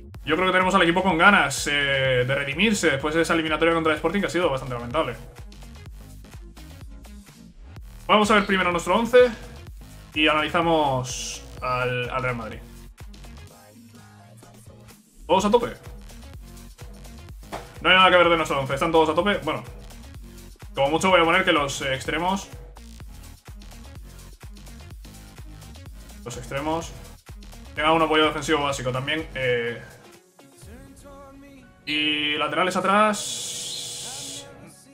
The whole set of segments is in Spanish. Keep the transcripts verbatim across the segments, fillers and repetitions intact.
Yo creo que tenemos al equipo con ganas eh, de redimirse después de esa eliminatoria contra el Sporting, que ha sido bastante lamentable. Vamos a ver primero nuestro once y analizamos al, al Real Madrid. ¿Todos a tope? No hay nada que ver de nuestro once, están todos a tope. Bueno, como mucho voy a poner que los eh, extremos... Los extremos... tengan un apoyo defensivo básico también. Eh, y laterales atrás...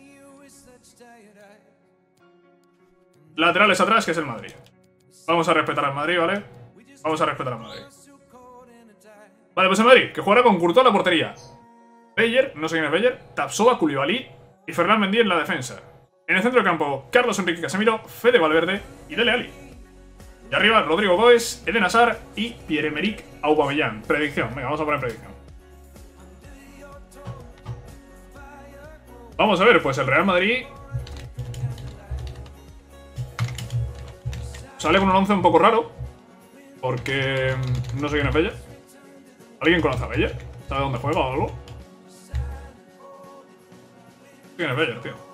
Laterales atrás, que es el Madrid. Vamos a respetar al Madrid, ¿vale? Vamos a respetar al Madrid. Vale, pues el Madrid, que jugará con Courtois en la portería. Beyer, no sé quién es Beyer, Tapsoba, Koulibaly y Ferland Mendy en la defensa. En el centro del campo, Carlos Enrique Casemiro, Fede Valverde y Dele Alli. Y arriba, Rodrigo Goes, Eden Hazard y Pierre-Emerick Aubameyang. Predicción, venga, vamos a poner predicción. Vamos a ver, pues el Real Madrid sale con un once un poco raro, porque no sé quién es Beyer. ¿Alguien conoce a Beyer? ¿Sabe dónde juega o algo? ¿Quién es Beyer, tío?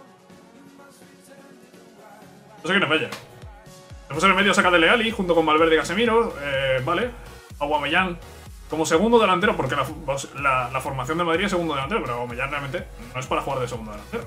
No sé quién es Beyer. Después en el medio saca Dele Alli junto con Valverde y Casemiro. Eh, vale. Aubameyang como segundo delantero, porque la, la, la formación de Madrid es segundo delantero, pero Aubameyang realmente no es para jugar de segundo delantero.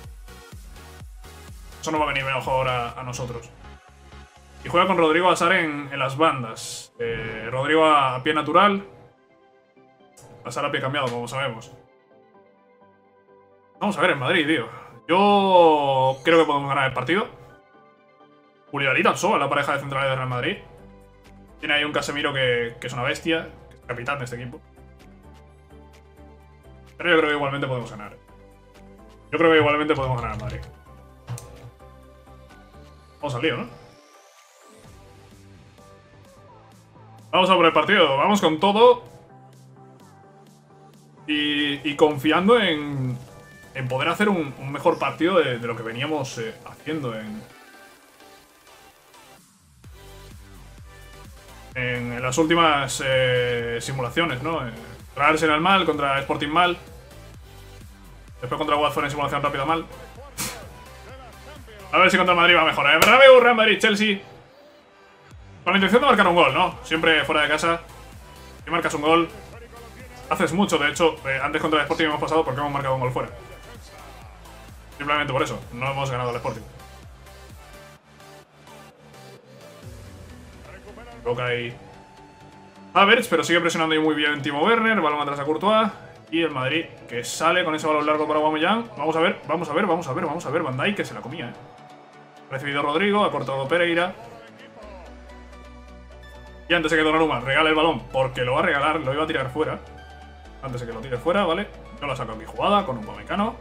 Eso no va a venir mejor a, a nosotros. Y juega con Rodrigo Hazard en, en las bandas. Eh, Rodrigo a, a pie natural. Hazard a pie cambiado, como sabemos. Vamos a ver en Madrid, tío. Yo creo que podemos ganar el partido. Koulibaly Tapsoba, la pareja de centrales de Real Madrid. Tiene ahí un Casemiro que, que es una bestia, que es capitán de este equipo. Pero yo creo que igualmente podemos ganar. Yo creo que igualmente podemos ganar a Madrid. Vamos al lío, ¿no? Vamos a por el partido, vamos con todo. Y, y confiando en, en poder hacer un, un mejor partido de, de lo que veníamos eh, haciendo en, en, en las últimas eh, simulaciones, ¿no? Eh, contra Arsenal mal, contra Sporting mal. Después contra Watford en simulación rápida mal. A ver si contra el Madrid va a mejorar. Bernabéu, Real Madrid, Chelsea. Con la intención de marcar un gol, ¿no? Siempre fuera de casa. Si marcas un gol, haces mucho. De hecho, eh, antes contra el Sporting hemos pasado porque hemos marcado un gol fuera. Simplemente por eso. No hemos ganado al Sporting. Boca ahí Havertz, pero sigue presionando ahí muy bien Timo Werner. Balón atrás a Courtois. Y el Madrid que sale con ese balón largo para Aubameyang. Vamos a ver, vamos a ver, vamos a ver, vamos a ver. Van Dijk que se la comía, eh. Recibido Rodrigo, ha cortado Pereira. Y antes de que Donnarumma regale el balón, porque lo va a regalar, lo iba a tirar fuera. Antes de que lo tire fuera, ¿vale? Yo lo saco aquí jugada con un Upamecano.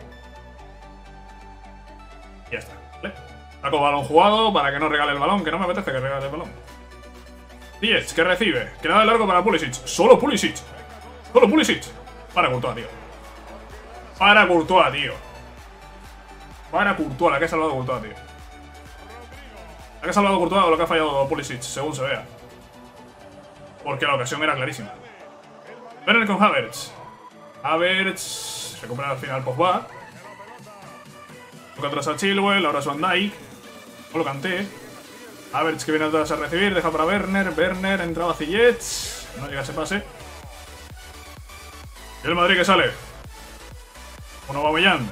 Y ya está, ¿vale? Saco balón jugado para que no regale el balón, que no me apetece que regale el balón. Ziyech, que recibe. Que nada de largo para Pulisic. Solo Pulisic. Solo Pulisic. Para Courtois, tío. Para Courtois, tío. Para Courtois, la que ha salvado Courtois, tío. La que ha salvado Courtois o lo que ha fallado Pulisic, según se vea. Porque la ocasión era clarísima. Werner con Havertz. Havertz recupera al final Pogba. Toca atrás a Chilwell, ahora es Van Dijk. Solo Kanté. Havertz que viene atrás a recibir, deja para Werner. Werner entraba a Ziyech. No llega ese pase. Y el Madrid que sale. Con Aubameyang.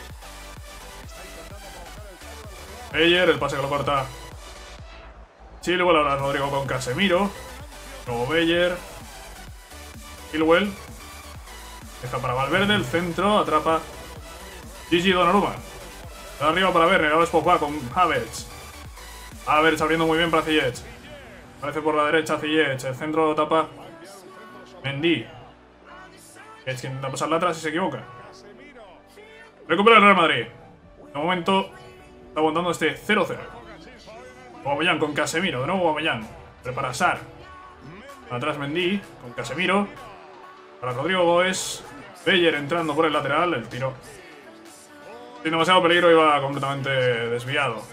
Beyer, el pase que lo corta Chilwell, ahora Rodrigo con Casemiro. Luego Beyer. Chilwell. Deja para Valverde, el centro, atrapa Gigi Donnarumma. De arriba para Werner, ahora es Pogba con Havertz. Havertz abriendo muy bien para Ziyech. Aparece por la derecha Ziyech, el centro lo tapa Mendy. Es quien intenta pasarla atrás y se equivoca. Recupera el Real Madrid. De momento está aguantando este cero cero. Aubameyang con Casemiro, de nuevo Aubameyang. Prepara Sar. Atrás Mendy con Casemiro. Para Rodrigo Goes. Beyer entrando por el lateral. El tiro sin demasiado peligro, iba completamente desviado.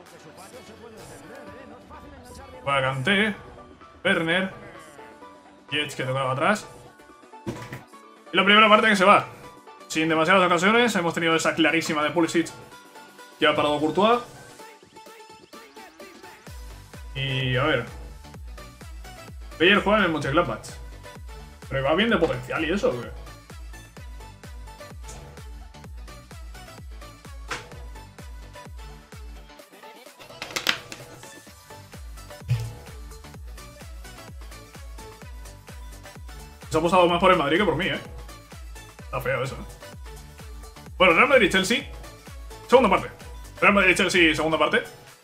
Juega Kanté. Werner. Ziyech que tocaba atrás. Y la primera parte que se va. Sin demasiadas ocasiones. Hemos tenido esa clarísima de Pulisic que ha parado Courtois. Y a ver. Bayer juega en el Mönchengladbach. Pero va bien de potencial y eso, ¿o qué? Se ha apostado más por el Madrid que por mí, ¿eh? Está feo eso, ¿eh? Bueno, Real Madrid-Chelsea. Segunda parte. Real Madrid-Chelsea, segunda parte.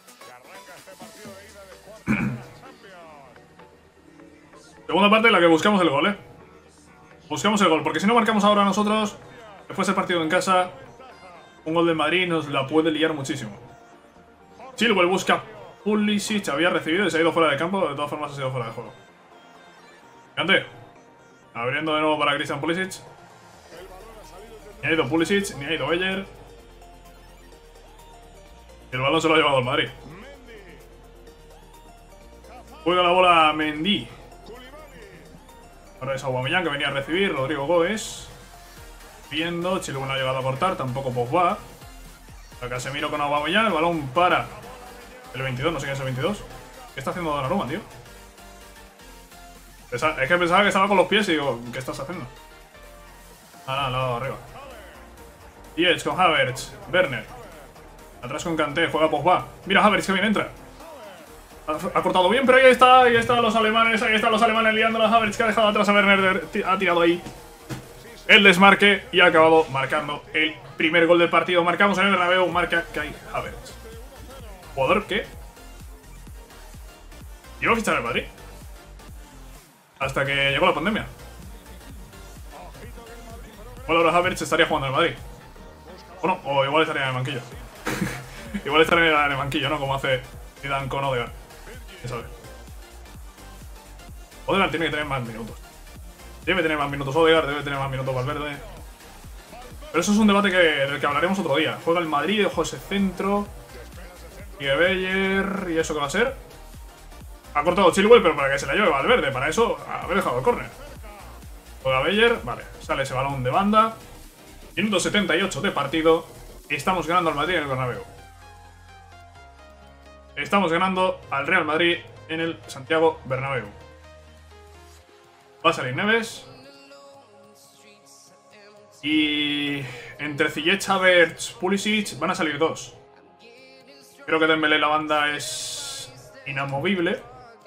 Segunda parte en la que buscamos el gol, ¿eh? Buscamos el gol, porque si no marcamos ahora nosotros, después del partido en casa, un gol de Madrid nos la puede liar muchísimo. Chilwell busca Pulisic, había recibido y se ha ido fuera de campo, de todas formas se ha ido fuera de juego. Cante. Abriendo de nuevo para Christian Pulisic. Ni ha ido Pulisic, ni ha ido Bayer. Y el balón se lo ha llevado el Madrid. Juega la bola Mendy. Ahora es Aubameyang que venía a recibir. Rodrigo Gómez. Viendo. Chilwell no ha llegado a cortar. Tampoco Pogba. A Casemiro con Aubameyang. El balón para el veintidós. No sé qué es el veintidós. ¿Qué está haciendo Donnarumma, tío? Es que pensaba que estaba con los pies y digo, ¿qué estás haciendo? Ah, no, no, arriba. Ziyech con Havertz. Werner. Atrás con Kanté. Juega Pogba. Mira Havertz que bien entra. Ha cortado bien, pero ahí está, ahí están los alemanes, ahí están los alemanes liando a Havertz que ha dejado atrás a Werner, ha tirado ahí el desmarque y ha acabado marcando el primer gol del partido. Marcamos en el Bernabéu, marca Kai Havertz. Jugador que iba a fichar el Madrid hasta que llegó la pandemia. Igual ahora Havertz estaría jugando en el Madrid. O no, o igual estaría en el banquillo. Igual estaría en el banquillo, ¿no? Como hace Zidane con Odegaard. ¿Qué sabe? Odegaard tiene que tener más minutos. Debe tener más minutos Odegaard, debe tener más minutos Valverde. Pero eso es un debate que, del que hablaremos otro día. Juega el Madrid, ojo ese centro. Y Bayer. ¿Y eso qué va a ser? Ha cortado Chilwell, pero para que se la lleve Valverde. Para eso, haber dejado el córner. Juega Bayer. Vale, sale ese balón de banda. Minuto setenta y ocho de partido. Estamos ganando al Madrid en el Bernabéu. Estamos ganando al Real Madrid en el Santiago Bernabéu. Va a salir Neves. Y entre Ziyech, Havertz, Pulisic van a salir dos. Creo que Dembélé la banda es inamovible.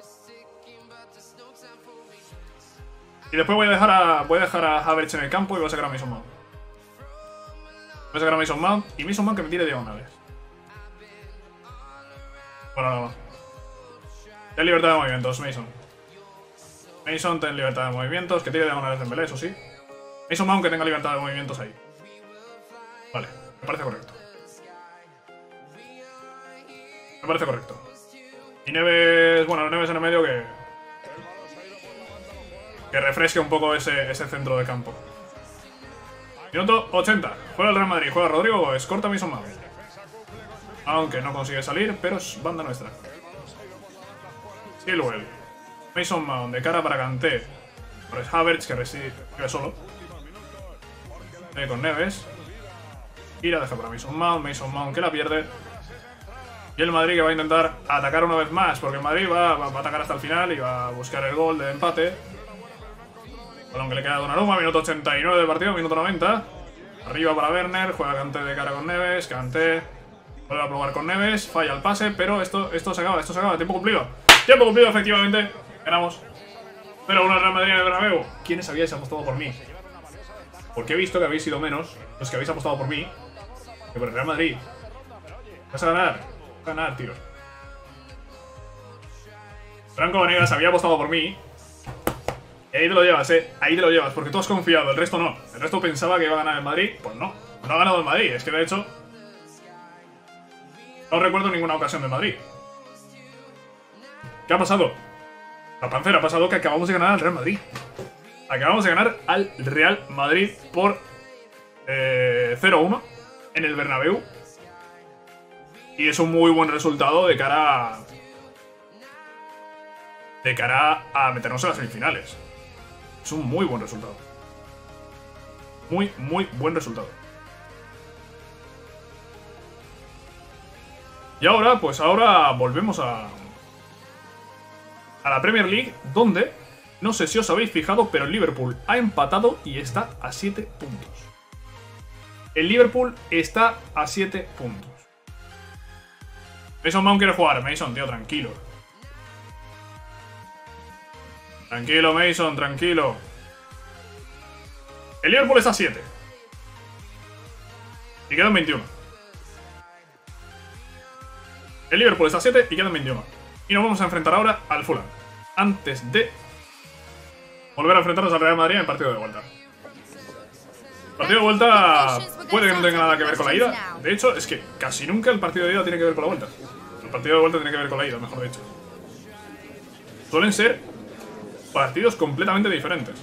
Y después voy a dejar a, voy a, dejar a Havertz en el campo y voy a sacar a Mason Mount. Voy a sacar a Mason Mount y Mason Mount que me tire diagonales. Bueno, no, no. Ten libertad de movimientos, Mason. Mason, ten libertad de movimientos. Que tire diagonales de Dembélé, eso sí. Mason Mount que tenga libertad de movimientos ahí. Vale, me parece correcto. Me parece correcto. Y Neves, bueno, Neves en el medio que... Que refresque un poco ese, ese centro de campo. Minuto ochenta. Juega el Real Madrid, juega Rodrigo Gómez. Corta Mason Mount. Aunque no consigue salir, pero es banda nuestra. Chilwell. Mason Mount de cara para Kanté. Por es Havertz que recibe solo. Viene con Neves. Y la deja para Mason Mount. Mason Mount que la pierde. Y el Madrid que va a intentar atacar una vez más. Porque el Madrid va, va, va a atacar hasta el final y va a buscar el gol de empate. Balón que le queda a Donnarumma. Minuto ochenta y nueve del partido. Minuto noventa. Arriba para Werner. Juega Kanté de cara con Neves. Kanté. Vuelve a probar con Neves, falla el pase, pero esto, esto se acaba, esto se acaba, tiempo cumplido. Tiempo cumplido, efectivamente, ganamos. Pero una Real Madrid en el Bernabéu. ¿Quiénes habíais apostado por mí? Porque he visto que habéis sido menos los que habéis apostado por mí que por el Real Madrid. Vas a ganar, vas a ganar, tío. Franco Vanegas había apostado por mí. Y ahí te lo llevas, eh, ahí te lo llevas, porque tú has confiado, el resto no. El resto pensaba que iba a ganar el Madrid, pues no, no ha ganado el Madrid, es que de hecho... No recuerdo ninguna ocasión de Madrid. ¿Qué ha pasado? La Pancera ha pasado que acabamos de ganar al Real Madrid. Acabamos de ganar al Real Madrid por eh, cero uno en el Bernabéu. Y es un muy buen resultado de cara a, de cara a meternos en las semifinales. Es un muy buen resultado. Muy, muy buen resultado. Y ahora, pues ahora volvemos a... a la Premier League, donde, no sé si os habéis fijado, pero el Liverpool ha empatado y está a siete puntos. El Liverpool está a siete puntos. Mason Mount quiere jugar. Mason, tío, tranquilo. Tranquilo, Mason, tranquilo. El Liverpool está a siete. Y quedan veintiuno. El Liverpool está a siete y quedan veintiuno. Y nos vamos a enfrentar ahora al Fulham. Antes de volver a enfrentarnos al Real Madrid en el partido de vuelta. El partido de vuelta puede que no tenga nada que ver con la ida. De hecho, es que casi nunca el partido de ida tiene que ver con la vuelta. El partido de vuelta tiene que ver con la ida, mejor dicho. Suelen ser partidos completamente diferentes.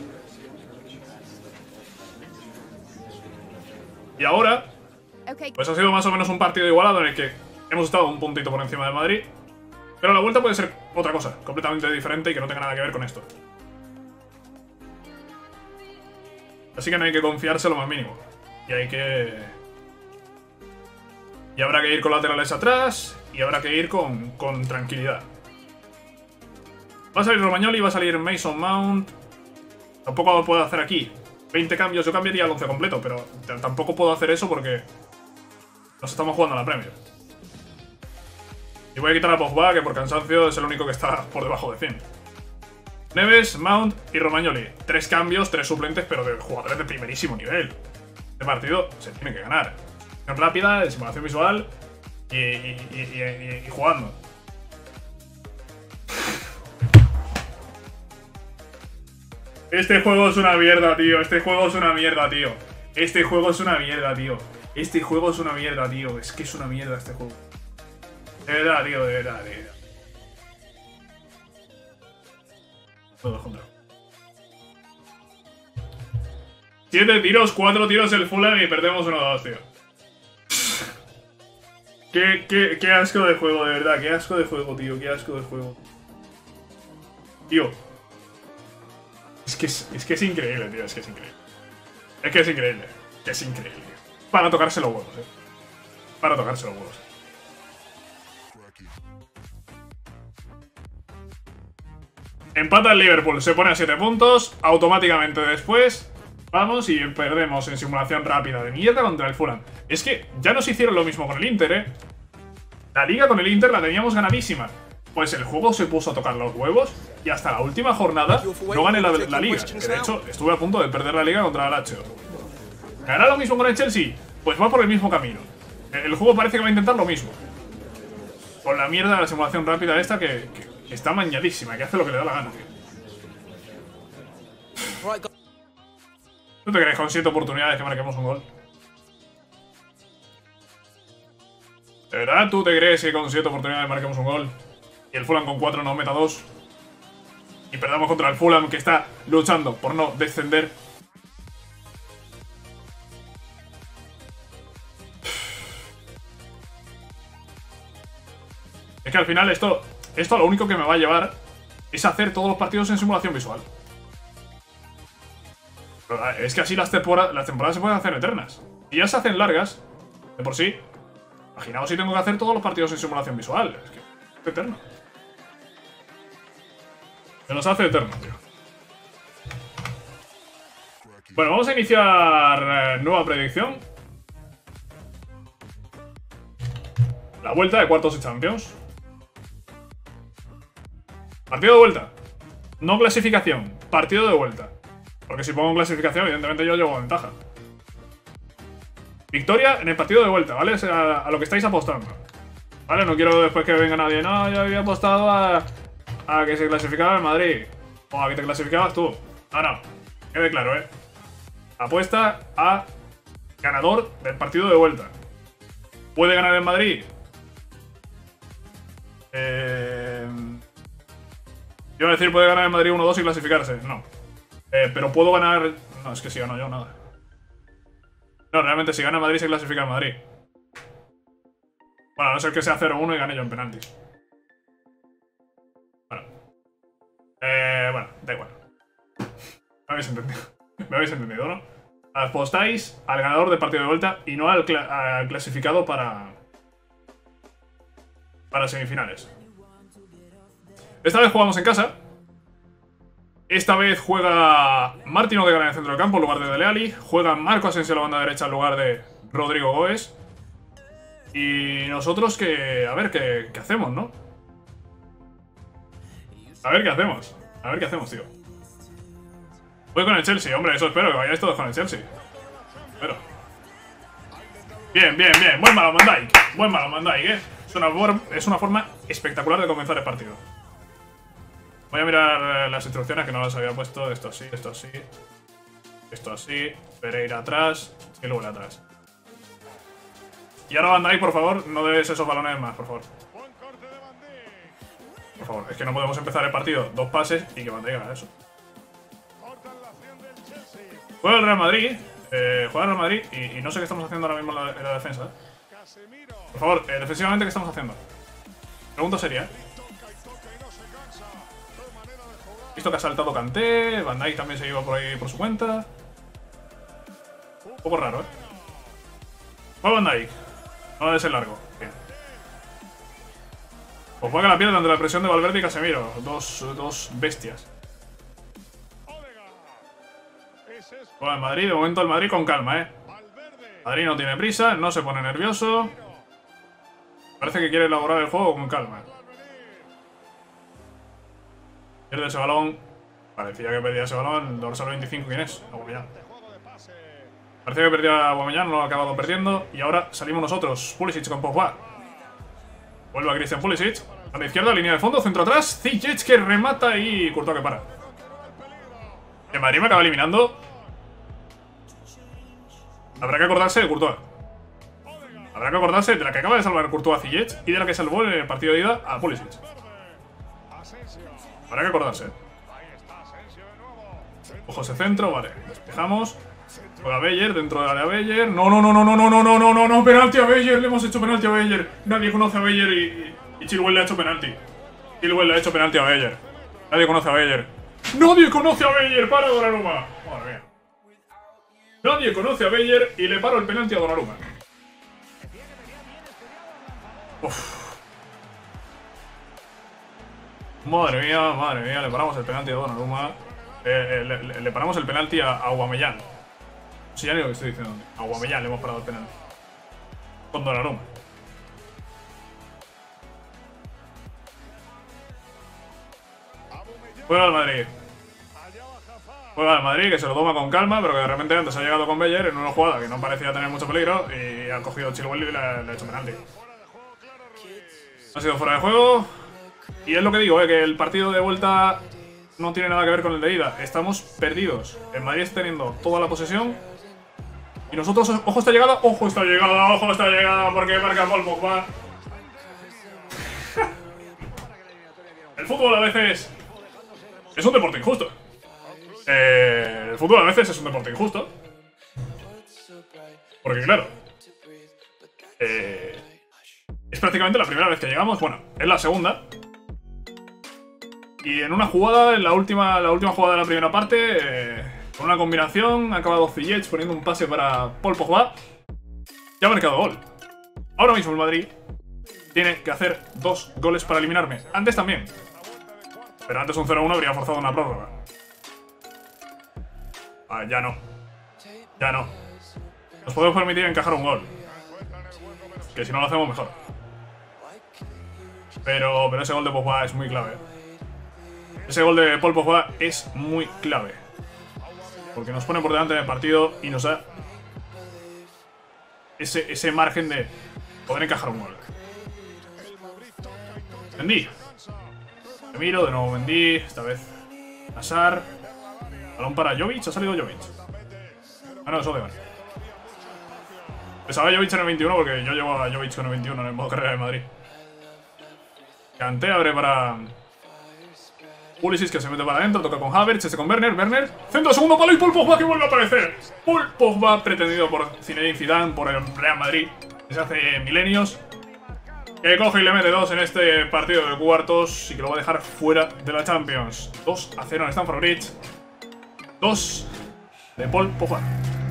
Y ahora, pues ha sido más o menos un partido igualado en el que hemos estado un puntito por encima del Madrid. Pero la vuelta puede ser otra cosa, completamente diferente y que no tenga nada que ver con esto. Así que no hay que confiarse lo más mínimo. Y hay que... Y habrá que ir con laterales atrás y habrá que ir con, con tranquilidad. Va a salir Romagnoli, va a salir Mason Mount. Tampoco lo puedo hacer aquí. veinte cambios, yo cambiaría el once completo, pero tampoco puedo hacer eso porque nos estamos jugando a la Premier. Y voy a quitar a Pogba, que por cansancio es el único que está por debajo de cien. Neves, Mount y Romagnoli. Tres cambios, tres suplentes, pero de jugadores de primerísimo nivel. Este partido se tiene que ganar. Rápida, de simulación visual y, y, y, y, y jugando. Este juego es una mierda, tío. Este juego es una mierda, tío. Este juego es una mierda, tío. Este juego es una mierda, tío. Es que es una mierda este juego. De verdad, tío, de verdad, de verdad. Todo contra. Siete tiros, cuatro tiros el Fulham y perdemos uno dos, tío. Qué, qué, qué asco de juego, de verdad. Qué asco de juego, tío. Qué asco de juego. Tío. Es que es, es que es increíble, tío. Es que es increíble. Es que es increíble. Que es increíble. Para tocarse los huevos, eh. Para tocarse los huevos. Empata el Liverpool. Se pone a siete puntos. Automáticamente después vamos y perdemos en simulación rápida de mierda contra el Fulham. Es que ya nos hicieron lo mismo con el Inter, eh. La liga con el Inter la teníamos ganadísima. Pues el juego se puso a tocar los huevos y hasta la última jornada no gané la, la liga. Que de hecho estuve a punto de perder la liga contra el Lazio. ¿Hará lo mismo con el Chelsea? Pues va por el mismo camino. El juego parece que va a intentar lo mismo. Con la mierda de la simulación rápida esta que, que está mañadísima, que hace lo que le da la gana, tío. ¿Tú te crees con siete oportunidades que marquemos un gol? ¿De verdad tú te crees que con siete oportunidades marquemos un gol? Y el Fulham con cuatro nos meta dos. Y perdamos contra el Fulham, que está luchando por no descender. Es que al final esto, esto lo único que me va a llevar es hacer todos los partidos en simulación visual. Pero es que así las, tempora las temporadas se pueden hacer eternas. Y ya se hacen largas, de por sí. Imaginaos si tengo que hacer todos los partidos en simulación visual. Es que es eterno. Se nos hace eterno, tío. Bueno, vamos a iniciar eh, nueva predicción. La vuelta de cuartos de Champions. Partido de vuelta. No clasificación. Partido de vuelta. Porque si pongo clasificación, evidentemente yo llevo ventaja. Victoria en el partido de vuelta, ¿vale? A, a lo que estáis apostando. ¿Vale? No quiero después que venga nadie. No, yo había apostado a... a que se clasificaba el Madrid. O a que te clasificabas tú. No, no. Quede claro, ¿eh? Apuesta a ganador del partido de vuelta. ¿Puede ganar el Madrid? Eh... Iba a decir, ¿puede ganar el Madrid uno dos y clasificarse? No. Eh, pero puedo ganar... No, es que si gano yo, nada. No, realmente si gana el Madrid se clasifica el Madrid. Bueno, a no ser que sea cero uno y gane yo en penaltis. Bueno. Eh, bueno, da igual. habéis entendido. Me habéis entendido, ¿no? Apostáis al ganador del partido de vuelta y no al, cla al clasificado para... para semifinales. Esta vez jugamos en casa. Esta vez juega Martin Odegaard en el centro del campo en lugar de Dele Alli. Juega Marco Asensio a la banda derecha en lugar de Rodrigo Goes. Y nosotros que... a ver qué, qué hacemos, ¿no? A ver qué hacemos. A ver qué hacemos, tío. Voy con el Chelsea, hombre, eso espero, que vayáis todos con el Chelsea. Espero. Bien, bien, bien. Buen Malouane Van Dijk. Buen Malouane Van Dijk, ¿eh? Es una, es una forma espectacular de comenzar el partido. Voy a mirar las instrucciones que no las había puesto. Esto así, esto así. Esto así. Pereira atrás. Y luego atrás. Y ahora Van Dijk, por favor, no des esos balones más, por favor. Por favor, es que no podemos empezar el partido dos pases y que Van Dijk haga eso. Juega el Real Madrid, eh, juega el Real Madrid y, y no sé qué estamos haciendo ahora mismo en la, en la defensa. Por favor, eh, defensivamente, ¿qué estamos haciendo? Pregunta seria, ¿eh? Visto que ha saltado Kanté, Van Dijk también se iba por ahí por su cuenta. Un poco raro, ¿eh? Juega Van Dijk, no debe ser largo. Bien. Pues juega la pierde ante la presión de Valverde y Casemiro, dos, dos bestias. Juega el Madrid, de momento el Madrid con calma, ¿eh? Madrid no tiene prisa, no se pone nervioso. Parece que quiere elaborar el juego con calma. Pierde ese balón. Parecía que perdía ese balón. Dorsal veinticinco, ¿quién es? Aubameyang. Parecía que perdía a Aubameyang, no lo ha acabado perdiendo. Y ahora salimos nosotros. Pulisic con Pogba. Vuelve a Christian Pulisic. A la izquierda, línea de fondo, centro atrás. Ziyech que remata y Courtois que para. El Madrid me acaba eliminando. Habrá que acordarse de Courtois. Habrá que acordarse de la que acaba de salvar Courtois a Ziyech y de la que salvó en el partido de ida a Pulisic. Habrá que acordarse. Ojo ese centro, vale. Despejamos. Juega Beyer dentro del área Beyer. No, no, no, no, no, no, no, no, no, no, no. Penalti a Beyer. Le hemos hecho penalti a Beyer. Nadie conoce a Beyer y, y Chilwell le ha hecho penalti. Chilwell le ha hecho penalti a Beyer. Nadie conoce a Beyer. Nadie conoce a Beyer. Para Donnarumma. Madre mía. Nadie conoce a Beyer y le paro el penalti a Donnarumma. Uf. Madre mía, madre mía, le paramos el penalti a Donnarumma. Eh, eh, le, le, le paramos el penalti a, a Aubameyang. No sé ya ni lo que estoy diciendo. A Aubameyang le hemos parado el penalti. Con Donnarumma. Juega al Madrid. Juega al Madrid, que se lo toma con calma, pero que de repente antes ha llegado con Beyer en una jugada que no parecía tener mucho peligro y ha cogido Chilwell y le, le ha hecho penalti. Ha sido fuera de juego. Y es lo que digo, eh, que el partido de vuelta no tiene nada que ver con el de ida. Estamos perdidos. El Madrid está teniendo toda la posesión. Y nosotros, ojo esta llegada, ojo esta llegada, ojo esta llegada, porque marca Paul Pogba. El fútbol a veces es un deporte injusto. Eh, el fútbol a veces es un deporte injusto. Porque claro, eh, es prácticamente la primera vez que llegamos. Bueno, es la segunda. Y en una jugada, en la última, la última jugada de la primera parte, eh, con una combinación, ha acabado Ziyech poniendo un pase para Paul Pogba. Ya ha marcado gol. Ahora mismo el Madrid tiene que hacer dos goles para eliminarme. Antes también. Pero antes un cero uno habría forzado una prórroga. Ah, ya no. Ya no. Nos podemos permitir encajar un gol. Que si no lo hacemos mejor. Pero, pero ese gol de Pogba es muy clave. Ese gol de Paul Pogba es muy clave. Porque nos pone por delante en el partido y nos da ese, ese margen de poder encajar un gol. Mendy. Me miro, de nuevo Mendy. Esta vez Hazard. Balón para Jovic. Ha salido Jovic. Ah, no, es Odegaard. Pensaba Jovic en el veintiuno porque yo llevo a Jovic con el veintiuno en el modo carrera de Madrid. Kanté abre para Pulisic, que se mete para adentro, toca con Havertz, este con Werner, Werner, centro, segundo palo y Paul Pogba que vuelve a aparecer. Paul Pogba, pretendido por Zinedine Zidane, por el Real Madrid desde hace milenios, que coge y le mete dos en este partido de cuartos y que lo va a dejar fuera de la Champions. dos a cero en Stamford Bridge. dos de Paul Pogba.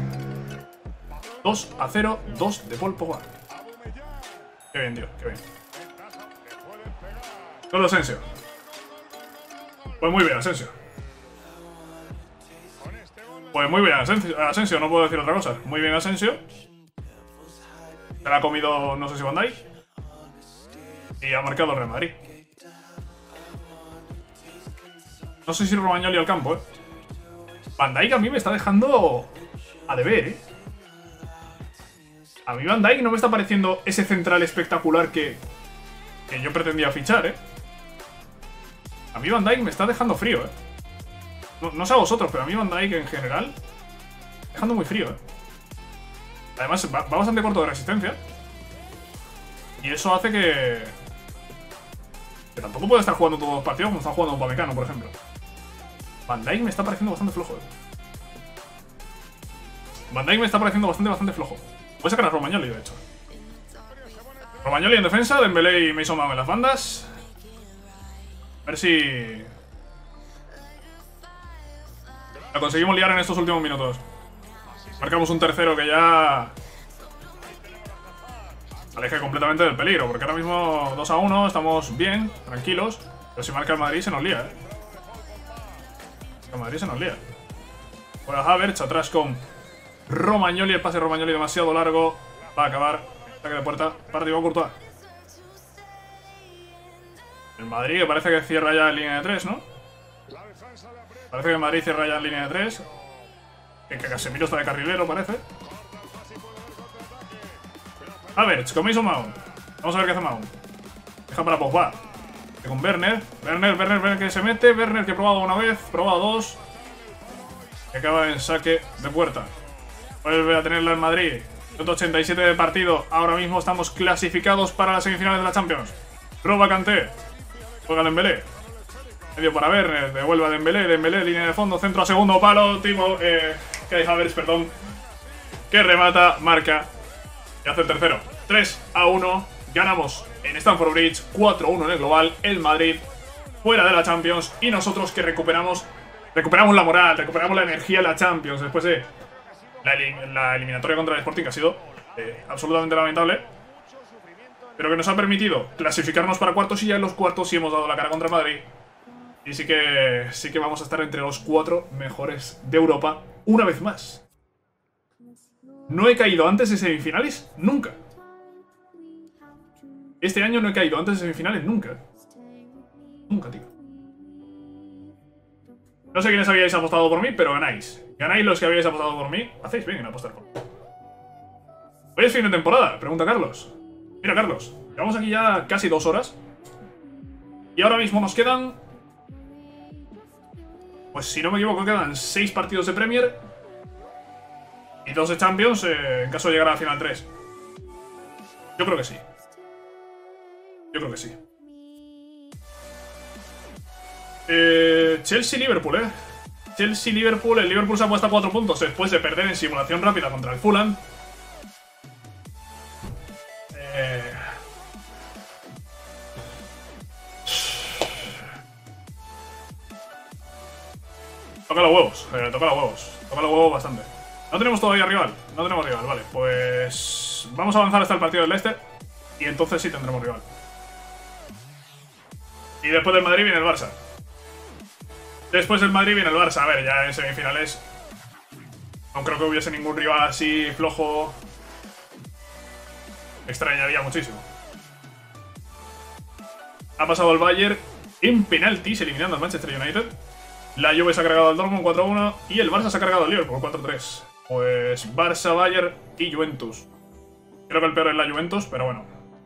dos a cero, dos de Paul Pogba. Qué bien, tío, qué bien. Gol de Asensio. Pues muy bien, Asensio. Pues muy bien, Asensio, Asensio, no puedo decir otra cosa. Muy bien, Asensio. Se la ha comido, no sé si Van Dijk. Y ha marcado el Real Madrid. No sé si Romagnoli al campo, eh. Van Dijk a mí me está dejando a deber, eh. A mí Van Dijk no me está pareciendo ese central espectacular que, que yo pretendía fichar, eh. A mí Van Dijk me está dejando frío, eh. No, no sé a vosotros, pero a mí Van Dijk en general dejando muy frío, eh. Además va, va bastante corto de resistencia. Y eso hace que... Que tampoco puede estar jugando todos los partidos como está jugando Upamecano, por ejemplo. Van Dijk me está pareciendo bastante flojo, eh. Van Dijk me está pareciendo bastante, bastante flojo. Voy a sacar a Romagnoli, de hecho. Romagnoli en defensa, Dembélé y Mason Mount en las bandas. A ver si... la conseguimos liar en estos últimos minutos. Marcamos un tercero que ya... aleje completamente del peligro, porque ahora mismo dos a uno, estamos bien, tranquilos. Pero si marca el Madrid se nos lía, eh. El Madrid se nos lía. Juega Havertz atrás con Romagnoli, el pase de Romagnoli demasiado largo. Va a acabar. Ataque de puerta para Thibaut Courtois. El Madrid que parece que cierra ya en línea de tres, ¿no? Parece que el Madrid cierra ya en línea de tres. Que Casemiro está de carrilero, parece. Havertz, con Mason Mount. Vamos a ver qué hace Mount. Deja para Pogba. Con Werner. Werner, Werner, Werner que se mete. Werner que ha probado una vez, probado dos. Que acaba en saque de puerta. Vuelve a tenerla en Madrid. ciento ochenta y siete de partido. Ahora mismo estamos clasificados para las semifinales de la Champions. Roba Kanté. Juega Dembélé. Medio para Werner. Devuelve a Dembélé. Dembélé, línea de fondo. Centro a segundo palo. Timo. Eh, Kai Havertz, perdón. Que remata, marca. Y hace el tercero. tres a uno. Ganamos en Stamford Bridge. cuatro a uno en el global. El Madrid fuera de la Champions. Y nosotros que recuperamos. Recuperamos la moral. Recuperamos la energía de la Champions. Después de la, elim la eliminatoria contra el Sporting, que ha sido eh, absolutamente lamentable. Pero que nos ha permitido clasificarnos para cuartos. Y ya en los cuartos sí hemos dado la cara contra Madrid. Y sí que, sí que vamos a estar entre los cuatro mejores de Europa una vez más. No he caído antes de semifinales nunca. Este año no he caído antes de semifinales nunca. Nunca, tío. No sé quiénes habíais apostado por mí, pero ganáis. Ganáis los que habíais apostado por mí. Hacéis bien en apostar por mí. Hoy es fin de temporada, pregunta Carlos. Mira, Carlos, llevamos aquí ya casi dos horas. Y ahora mismo nos quedan... pues si no me equivoco, quedan seis partidos de Premier y dos de Champions, eh, en caso de llegar a la final tres. Yo creo que sí. Yo creo que sí. Eh, Chelsea-Liverpool, eh. Chelsea-Liverpool. El Liverpool se ha puesto a cuatro puntos después de perder en simulación rápida contra el Fulham. Eh... Toca los huevos, eh, toca los huevos. Toca los huevos bastante. No tenemos todavía rival. No tenemos rival, vale. Pues vamos a avanzar hasta el partido del Leicester. Y entonces sí tendremos rival. Y después del Madrid viene el Barça. Después del Madrid viene el Barça. A ver, ya en semifinales no creo que hubiese ningún rival así flojo. Extrañaría muchísimo. Ha pasado el Bayern en penaltis, eliminando al Manchester United. La Juve se ha cargado al Dortmund cuatro a uno. Y el Barça se ha cargado al Liverpool cuatro a tres. Pues Barça, Bayern y Juventus. Creo que el peor es la Juventus, pero bueno.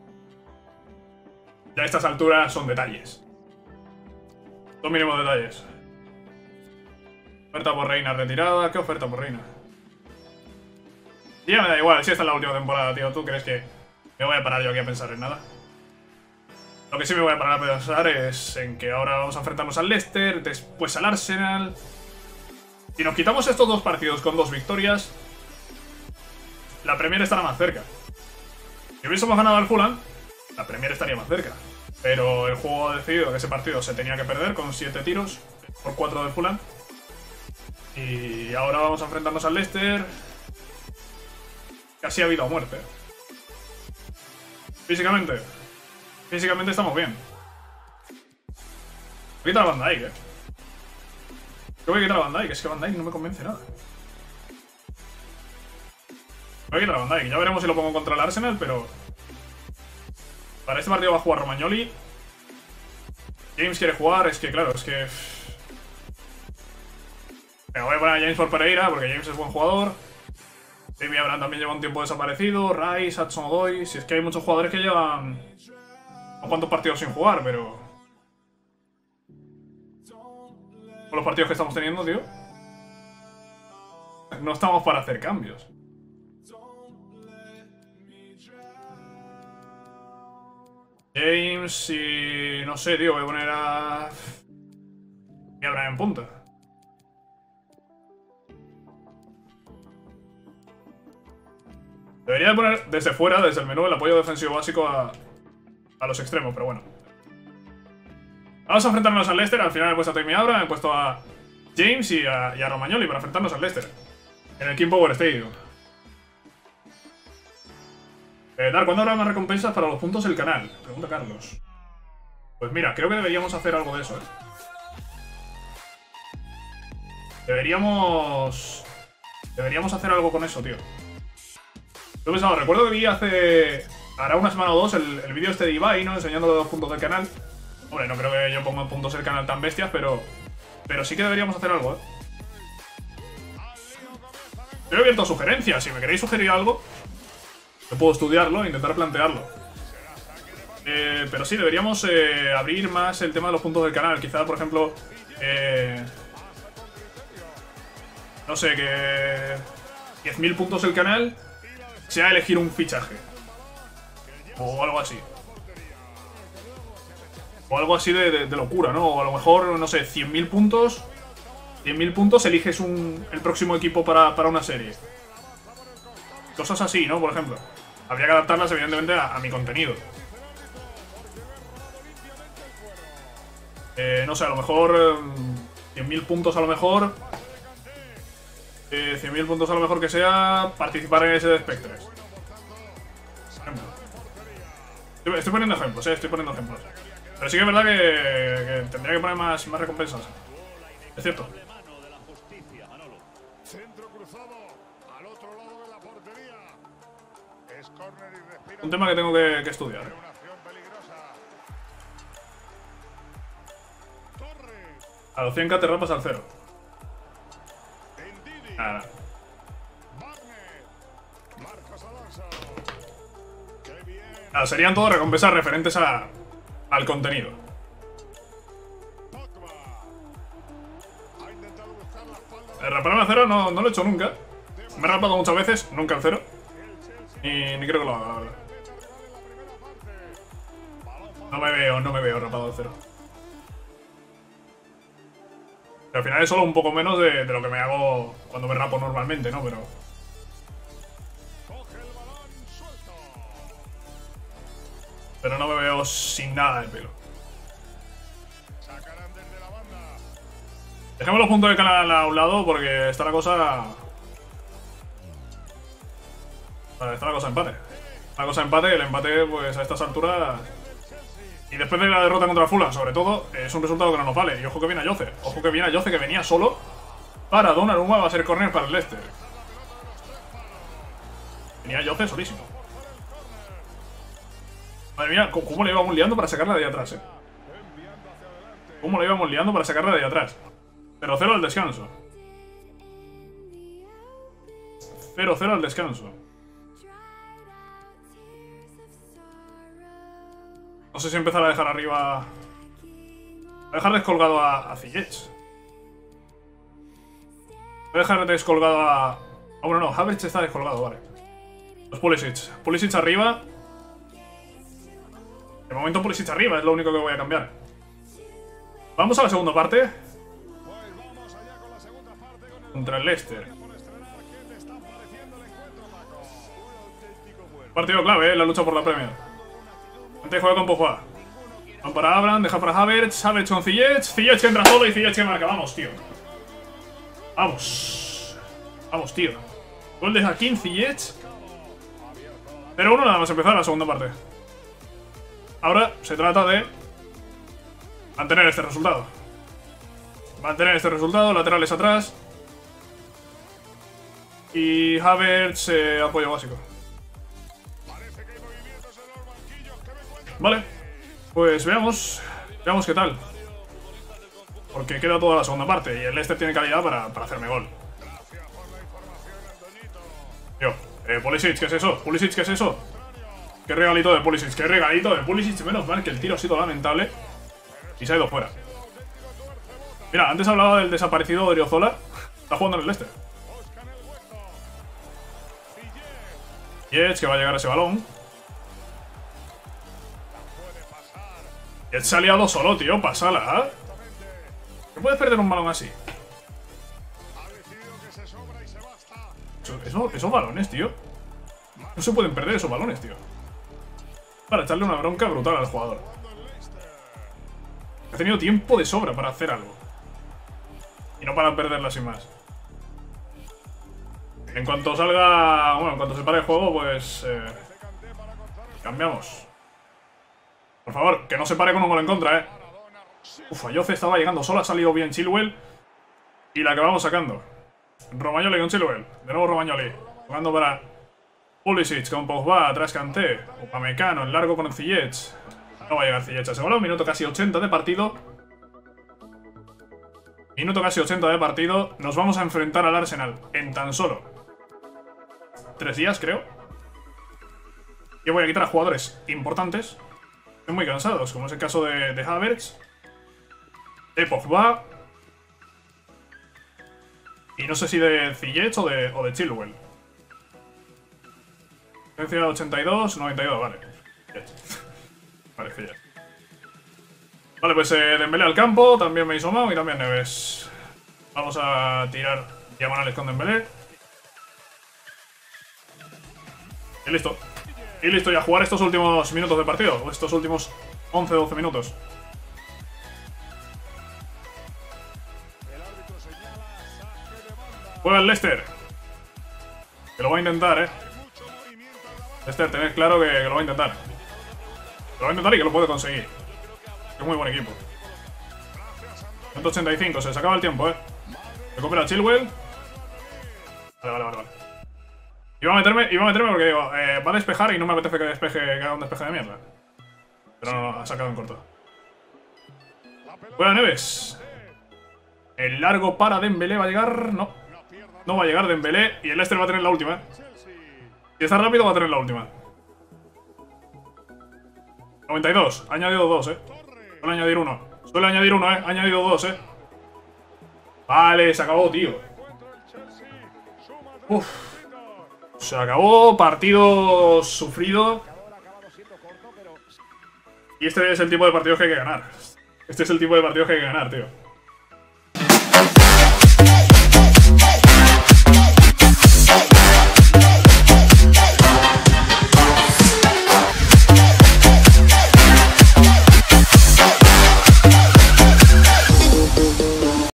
Ya a estas alturas son detalles. Son mínimos detalles. Oferta por Reina retirada. ¿Qué oferta por Reina? Ya me da igual, si esta es la última temporada, tío. ¿Tú crees que me voy a parar yo aquí a pensar en nada? Lo que sí me voy a parar a pensar es en que ahora vamos a enfrentarnos al Leicester, después al Arsenal. Si nos quitamos estos dos partidos con dos victorias, la Premier estará más cerca. Si hubiésemos ganado al Fulham, la Premier estaría más cerca. Pero el juego ha decidido que ese partido se tenía que perder con siete tiros por cuatro del Fulham. Y ahora vamos a enfrentarnos al Leicester. Casi ha habido muerte. Físicamente. Físicamente estamos bien. Voy a quitar a Van Dijk, eh. Yo voy a quitar a Van Dijk, es que Van Dijk no me convence nada. Voy a quitar a Van Dijk, ya veremos si lo pongo contra el Arsenal, pero... Para este partido va a jugar Romagnoli. James quiere jugar, es que claro, es que... Venga, voy a poner a James por Pereira, porque James es buen jugador. Jamie Abraham también lleva un tiempo desaparecido. Rice, Hudson Odoi. Si es que hay muchos jugadores que llevan... unos cuantos partidos sin jugar, pero... Con los partidos que estamos teniendo, tío, no estamos para hacer cambios. James y... no sé, tío, voy a poner a... y Abraham en punta. Debería de poner desde fuera, desde el menú, el apoyo defensivo básico a, a los extremos, pero bueno. Vamos a enfrentarnos al Leicester. Al final he puesto a Tammy Abraham, he puesto a James y a, y a Romagnoli para enfrentarnos al Leicester en el King Power Stadium. Eh, Dar, ¿cuándo habrá más recompensas para los puntos del canal? Pregunta Carlos. Pues mira, creo que deberíamos hacer algo de eso, ¿eh? Deberíamos... Deberíamos hacer algo con eso, tío. Lo he pensado, recuerdo que vi hace... hará una semana o dos el, el vídeo este de Ibai, ¿no? Enseñando los puntos del canal. Hombre, no creo que yo ponga puntos del canal tan bestias, pero... Pero sí que deberíamos hacer algo, ¿eh? Estoy abierto a sugerencias. Si me queréis sugerir algo, yo puedo estudiarlo e intentar plantearlo. Eh, pero sí, deberíamos eh, abrir más el tema de los puntos del canal. Quizá, por ejemplo... Eh, no sé, que... diez mil puntos del canal sea elegir un fichaje. O algo así. O algo así de, de, de locura, ¿no? O a lo mejor, no sé, cien mil puntos. cien mil puntos, eliges un, el próximo equipo para, para una serie. Cosas así, ¿no? Por ejemplo. Habría que adaptarlas, evidentemente, a, a mi contenido. Eh, no sé, a lo mejor... Eh, cien mil puntos a lo mejor... Eh, cien mil puntos a lo mejor que sea participar en ese de Spectres. Estoy, estoy poniendo ejemplos, eh, estoy poniendo ejemplos. Pero sí que es verdad que, que tendría que poner más, más recompensas. Es cierto. Un tema que tengo que, que estudiar. A los cien K te rapas al cero. Nada. Nada, serían todas recompensas referentes a, al contenido. El raparme al cero no, no lo he hecho nunca. Me he rapado muchas veces, nunca al cero. Ni, ni creo que lo haga, la verdad. No me veo, no me veo rapado al cero. Pero al final es solo un poco menos de, de lo que me hago cuando me rapo normalmente, ¿no? Pero... Pero no me veo sin nada de pelo. Dejemos los puntos del canal a un lado porque está la cosa... Vale, está la cosa empate. Está la cosa empate, el empate pues a estas alturas... Y después de la derrota contra Fulham, sobre todo, es un resultado que no nos vale. Y ojo que viene a Jose. Ojo que viene a Jose, que venía solo para Donnarumma. Va a ser córner para el Leicester. Venía a Jose solísimo. Madre mía, cómo le íbamos liando para sacarla de ahí atrás, eh. Cómo le íbamos liando para sacarla de ahí atrás. cero cero al descanso. cero cero al descanso. No sé si empezar a dejar arriba... Voy a dejar descolgado a, a Ziyech. Voy a dejar descolgado a... Ah, bueno, no, Havertz está descolgado, vale. Los Pulisic. Pulisic arriba. De momento Pulisic arriba, es lo único que voy a cambiar. Vamos a la segunda parte. Contra el Leicester. Partido clave, eh, la lucha por la Premier. Antes juega con Pogba. Van para Abraham, deja para Havertz. Havertz con Ziyech. Ziyech que entra solo y Ziyech que marca. Vamos, tío. Vamos. Vamos, tío. Gol de Hakim Ziyech. cero uno nada más empezar la segunda parte. Ahora se trata de mantener este resultado. Mantener este resultado, laterales atrás. Y Havertz, eh, apoyo básico. Vale, pues veamos. Veamos qué tal. Porque queda toda la segunda parte y el Leicester tiene calidad para, para hacerme gol. Yo, eh, Pulisic, ¿qué es eso? Pulisic, ¿qué es eso? Qué regalito de Pulisic, qué regalito de Pulisic. Menos mal que el tiro ha sido lamentable y se ha ido fuera. Mira, antes hablaba del desaparecido Odriozola. Está jugando en el Leicester. Ziyech, que va a llegar a ese balón. Ziyech se ha liado solo, tío. Pasala, ¿eh? ¿Qué puedes perder un balón así? Eso, eso, esos balones, tío. No se pueden perder esos balones, tío. Para echarle una bronca brutal al jugador. Ha tenido tiempo de sobra para hacer algo. Y no para perderla sin más. En cuanto salga... Bueno, en cuanto se pare el juego, pues... Eh, cambiamos. Por favor, que no se pare con un gol en contra, eh. Uf, Ayoce estaba llegando solo, ha salido bien Chilwell. Y la acabamos sacando. Romagnoli con Chilwell. De nuevo Romagnoli. Jugando para Pulisic con Pogba, atrás Kanté. Upamecano, en largo con Ziyech. No va a llegar Ziyech a ese balón. Minuto casi ochenta de partido. Minuto casi ochenta de partido. Nos vamos a enfrentar al Arsenal en tan solo tres días, creo. Yo voy a quitar a jugadores importantes. Estoy muy cansados, como es el caso de, de Havertz, de Pogba. Y no sé si de Ziyech o de, o de Chilwell. Potencia ochenta y dos, noventa y dos, vale. Vale, Ziyech. Vale, pues eh, Dembélé al campo, también me hizo Mao y también Neves. Vamos a tirar diagonales con Dembélé. Y listo. Y listo, y a jugar estos últimos minutos de partido. O estos últimos once doce minutos. Juega el Leicester. Que lo va a intentar, eh. Leicester, tened claro que, que lo va a intentar. Que lo va a intentar y que lo puede conseguir. Es muy buen equipo. ciento ochenta y cinco, se les acaba el tiempo, eh. Recupera Chilwell. Vale, vale, vale, vale. Iba a meterme, iba a meterme porque digo, eh, va a despejar y no me apetece que despeje, que haga un despeje de mierda. Pero no, no, ha sacado en corto. Juega Neves. El largo para Dembélé va a llegar. No. No va a llegar Dembélé. Y el Leicester va a tener la última. Si está rápido va a tener la última. noventa y dos. Ha añadido dos, eh. Suele añadir uno. Suele añadir uno, eh. Ha añadido dos, eh. Vale, se acabó, tío. Uf. Se acabó. Partido sufrido. Y este es el tipo de partidos que hay que ganar. Este es el tipo de partidos que hay que ganar, tío.